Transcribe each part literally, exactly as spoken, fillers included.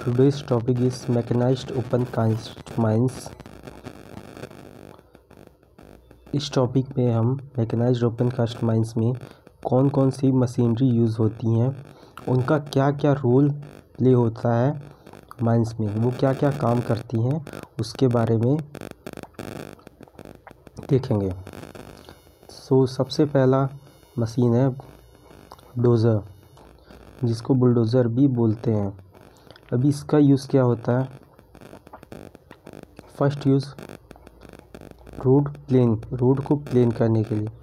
Today's topic is mechanized open cast mines. इस topic में हम मैकेनाइज्ड ओपन कास्ट माइंस में कौन कौन सी मशीनरी यूज़ होती हैं, उनका क्या क्या रोल प्ले होता है माइंस में, वो क्या क्या काम करती हैं, उसके बारे में देखेंगे। सो so, सबसे पहला मशीन है डोज़र, जिसको बुलडोज़र भी बोलते हैं। अभी इसका यूज़ क्या होता है? First use road plane road को प्लेन करने के लिए।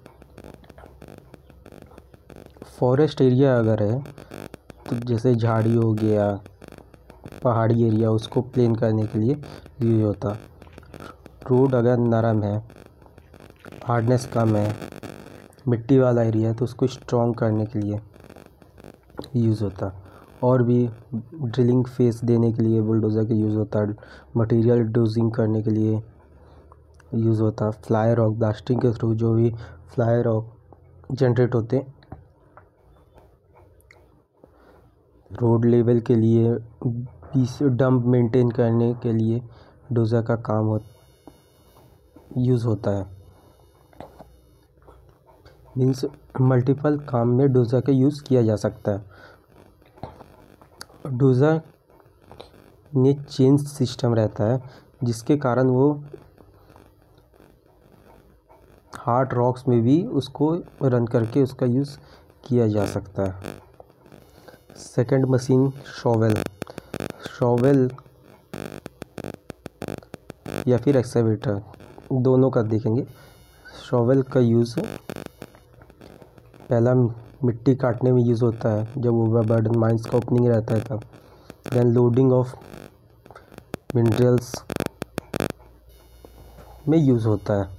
फॉरेस्ट एरिया अगर है तो जैसे झाड़ी हो गया, पहाड़ी एरिया, उसको प्लेन करने के लिए यूज होता। रोड अगर नरम है, हार्डनेस कम है, मिट्टी वाला एरिया है तो उसको स्ट्रॉन्ग करने के लिए यूज़ होता। और भी ड्रिलिंग फेस देने के लिए बुलडोज़र का यूज़ होता है। मटेरियल डोजिंग करने के लिए यूज़ होता। फ्लाई रॉक ब्लास्टिंग के थ्रू जो भी फ्लाई रॉक जनरेट होते, रोड लेवल के लिए, डंप मेंटेन करने के लिए डोज़र का काम हो यूज़ होता है। मीन्स मल्टीपल काम में डोज़र का यूज़ किया जा सकता है। डोज़र में चेन सिस्टम रहता है, जिसके कारण वो हार्ड रॉक्स में भी उसको रन करके उसका यूज़ किया जा सकता है। सेकंड मशीन शॉवेल शॉवेल या फिर एक्सकेवेटर, दोनों का देखेंगे। शॉवेल का यूज़ पहला मिट्टी काटने में यूज़ होता है, जब ओवरबर्डन माइंस का ओपनिंग रहता है तब। देन लोडिंग ऑफ मिनरल्स में यूज़ होता है।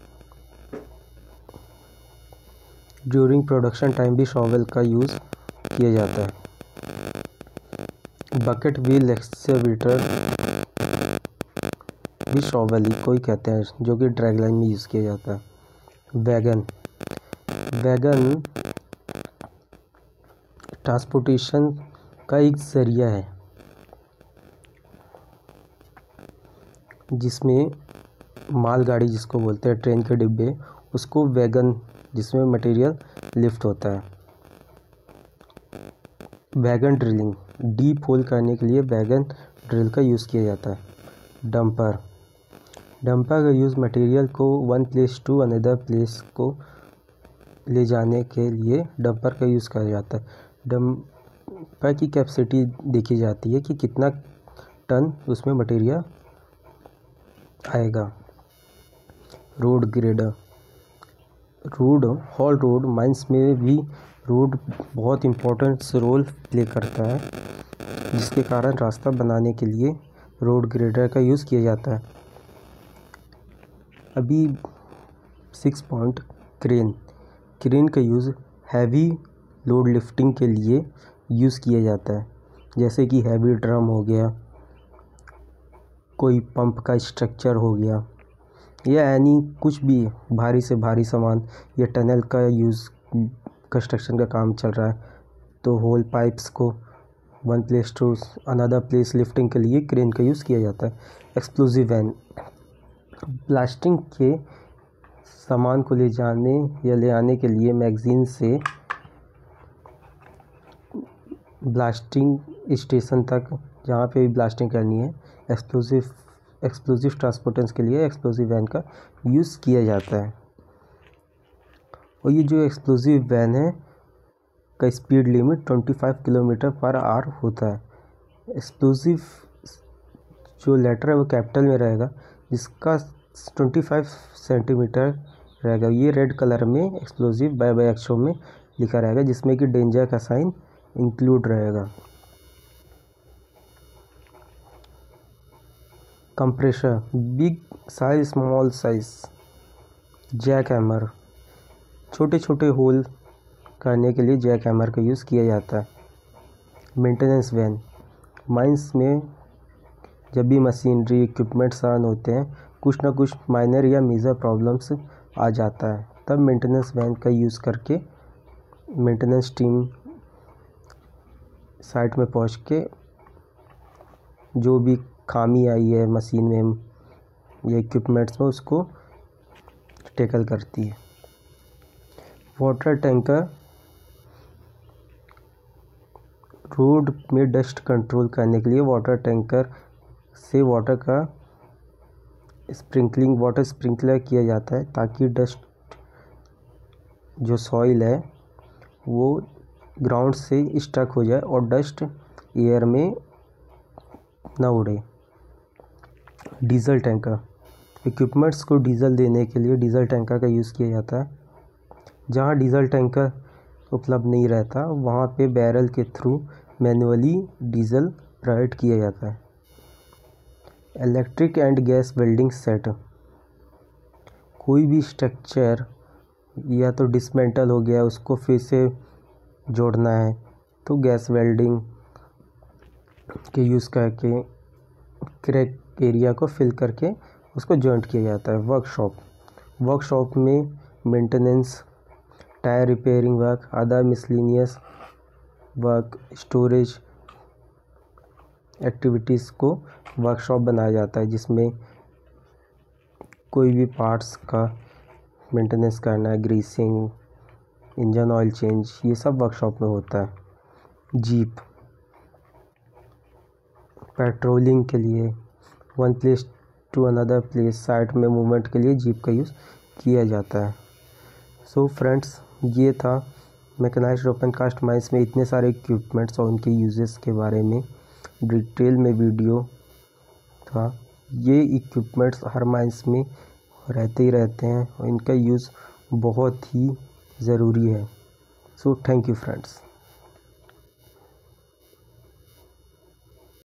ड्यूरिंग प्रोडक्शन टाइम भी शॉवेल का यूज़ किया जाता है। बकेट व्हील एक्सकेवेटर भी शॉवेल ही कोई कहते हैं, जो कि ड्रैग लाइन में यूज़ किया जाता है। वैगन वैगन ट्रांसपोर्टेशन का एक ज़रिया है, जिसमें मालगाड़ी जिसको बोलते हैं, ट्रेन के डिब्बे, उसको वैगन, जिसमें मटेरियल लिफ्ट होता है। वैगन ड्रिलिंग, डीप होल करने के लिए वैगन ड्रिल का यूज़ किया जाता है। डंपर डंपर का यूज़ मटेरियल को one place to another place को ले जाने के लिए डंपर का यूज़ किया जाता है। डंपर की कैपेसिटी देखी जाती है कि कितना टन उसमें मटेरियल आएगा। Road grader road haul road mines में भी रोड बहुत इम्पोर्टेंट रोल प्ले करता है, जिसके कारण रास्ता बनाने के लिए रोड ग्रेडर का यूज़ किया जाता है। अभी सिक्स पॉइंट क्रेन क्रेन का यूज़ हैवी लोड लिफ्टिंग के लिए यूज़ किया जाता है, जैसे कि हैवी ड्रम हो गया, कोई पंप का स्ट्रक्चर हो गया, या यानी कुछ भी भारी से भारी सामान, या टनल का यूज़, कंस्ट्रक्शन का काम चल रहा है तो होल पाइप्स को one place to another place lifting के लिए क्रेन का यूज़ किया जाता है। एक्सप्लोसिव वैन ब्लास्टिंग के सामान को ले जाने या ले आने के लिए मैगजीन से ब्लास्टिंग स्टेशन तक, जहाँ पे भी ब्लास्टिंग करनी है, एक्सप्लोसिव एक्सप्लोसिव ट्रांसपोर्टेंस के लिए एक्सप्लोसिव वैन का यूज़ किया जाता है। और ये जो एक्सप्लोसिव वैन है का स्पीड लिमिट पच्चीस किलोमीटर पर आवर होता है। एक्सप्लोसिव जो लेटर है वो कैपिटल में रहेगा, जिसका पच्चीस सेंटीमीटर रहेगा। ये रेड कलर में एक्सप्लोसिव बाय बाय अक्षरों में लिखा रहेगा, जिसमें कि डेंजर का साइन इंक्लूड रहेगा। Compressor, big size small size. Jack hammer, छोटे छोटे होल करने के लिए जैक हैमर का यूज़ किया जाता है। मेंटेनेंस वैन, माइंस में जब भी मशीनरी इक्विपमेंट्स रन होते हैं, कुछ ना कुछ माइनर या मेजर प्रॉब्लम्स आ जाता है, तब मेंटेनेंस वैन का यूज़ करके मेंटेनेंस टीम साइट में पहुंच के जो भी खामी आई है मशीन में या इक्विपमेंट्स में उसको टैकल करती है। वाटर टैंकर रोड में डस्ट कंट्रोल करने के लिए वाटर टैंकर से वाटर का स्प्रिंकलिंग वाटर स्प्रिंकलर किया जाता है ताकि डस्ट जो सॉइल है वो ग्राउंड से स्टक हो जाए और डस्ट एयर में ना उड़े। डीजल टैंकर इक्विपमेंट्स को डीजल देने के लिए डीजल टैंकर का यूज़ किया जाता है। जहाँ डीजल टैंकर उपलब्ध नहीं रहता वहाँ पे बैरल के थ्रू मैन्युअली डीजल प्रोवाइड किया जाता है। Electric and gas welding set कोई भी स्ट्रक्चर या तो डिसमेंटल हो गया उसको फिर से जोड़ना है तो गैस वेल्डिंग के यूज़ करके क्रैक एरिया को फिल करके उसको जॉइंट किया जाता है। वर्कशॉप वर्कशॉप में maintenance, tyre repairing work, other miscellaneous work, storage activities को वर्कशॉप बनाया जाता है जिसमें कोई भी पार्ट्स का मेंटेनेंस करना है, ग्रीसिंग, इंजन ऑयल चेंज, ये सब वर्कशॉप में होता है। जीप पेट्रोलिंग के लिए one place to another place side में मूवमेंट के लिए जीप का यूज़ किया जाता है। सो फ्रेंड्स, ये था मैकेनाइज्ड ओपन कास्ट माइंस में इतने सारे इक्विपमेंट्स और उनके यूजेस के बारे में डिटेल में वीडियो था। ये इक्विपमेंट्स हर माइंस में रहते ही रहते हैं और इनका यूज़ बहुत ही ज़रूरी है। So thank you friends.